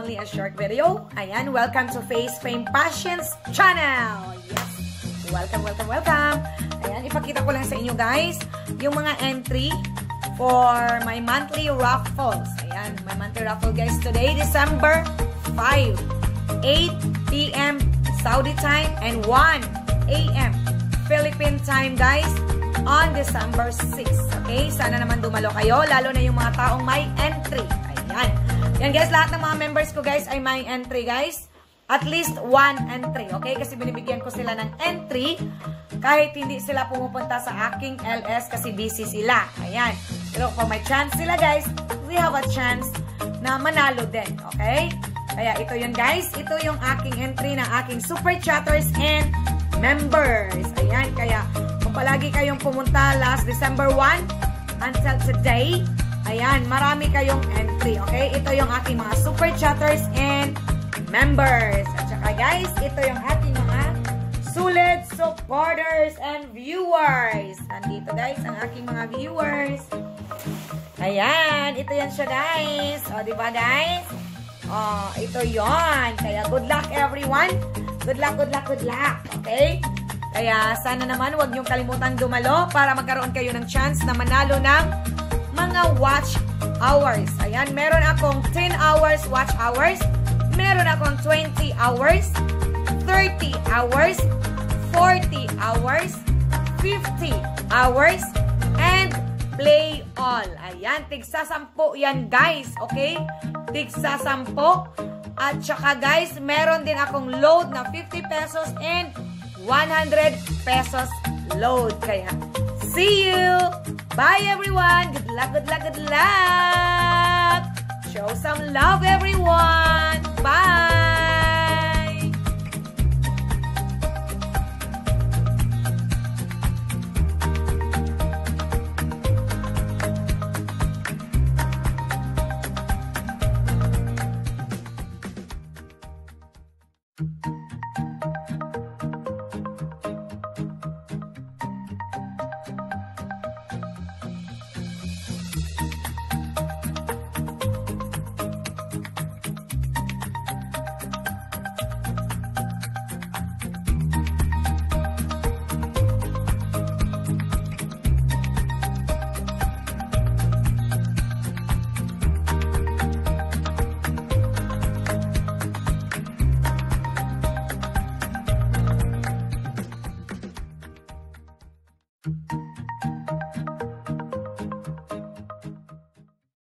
only a short video. Ayan, welcome to Faye's Fame Passions channel. Yes, welcome. Ayan, ipakita ko lang sa inyo guys, yung mga entry for my monthly raffles. Ayan, my monthly raffle guys today, December 5, 8 p.m. Saudi time and 1 a.m. Philippine time guys on December 6. Okay, sana naman dumalo kayo, lalo na yung mga taong may entry. Ayan. Yan guys, lahat ng mga members ko guys ay may entry guys. At least 1 entry, okay? Kasi binibigyan ko sila ng entry kahit hindi sila pumupunta sa aking LS kasi busy sila. Ayan. Pero kung may chance sila guys, we have a chance na manalo din, okay? Kaya ito yun guys. Ito yung aking entry ng aking super chatters and members. Ayan, kaya kung palagi kayong pumunta last December 1 until today, ayan, marami kayong entry, okay? Ito yung aking mga super chatters and members. At saka guys, ito yung aking mga sulit supporters and viewers. Nandito guys, ang aking mga viewers. Ayan, ito yan siya guys. O, diba guys? O, ito yon. Kaya good luck everyone. Good luck. Okay? Kaya sana naman huwag niyong kalimutang dumalo para magkaroon kayo ng chance na manalo ng mga watch hours. Ayan, meron akong 10 hours watch hours. Meron akong 20 hours, 30 hours, 40 hours, 50 hours, and play all. Ayan, tigsa 10 yan guys, okay? Tigsa 10. At saka guys, meron din akong load na 50 pesos and 100 pesos load. Kaya, see you! Bye everyone! Good luck! Show some love everyone!